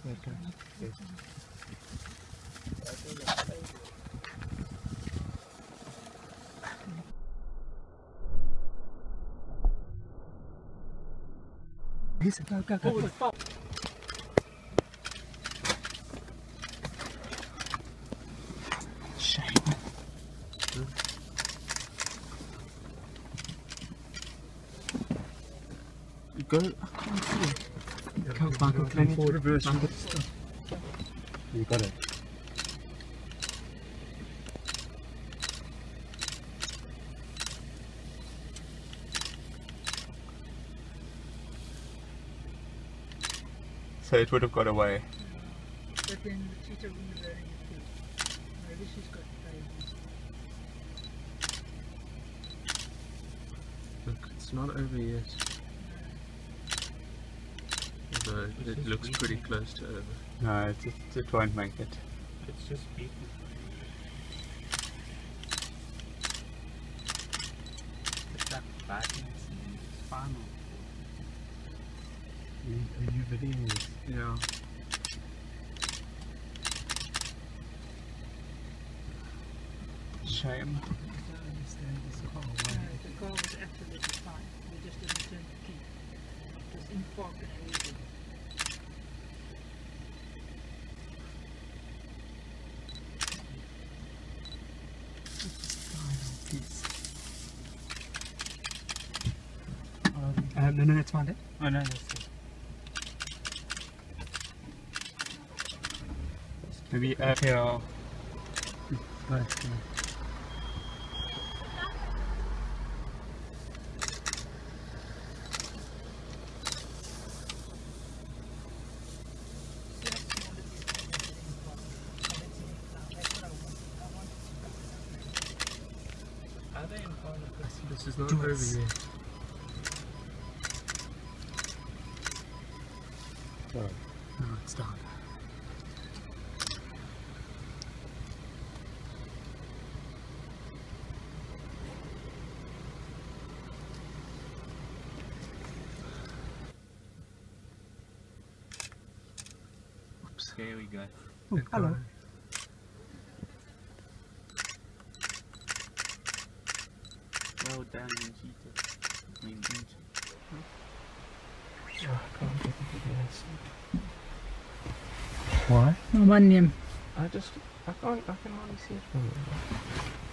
Okay. Yes. Go. Shame. Go. I can't see it. Go back and climb forward. Reverse. You got it. So it would have got away. But then the cheetah wouldn't have wearing a food. Maybe she's got diabetes. Look, it's not over yet. Although it looks pretty close to over. No, it won't make it. It's just beaten. It's like biting its spinal. Are you videoing this? Yeah. Shame. No, the car was absolutely fine. We just didn't turn the key. It was in park and everything. No, it's fine. Oh no, that's it. Maybe here. Nice. Are they in part of this? This is not over yet. Oh. No, it's done. Oops. There we go. Oh, hello. Well done, cheetah. I mean, Oh, I can't get into this. Why? One name. I can hardly see it from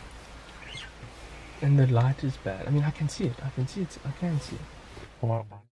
here. And the light is bad. I mean, I can see it. I can see it.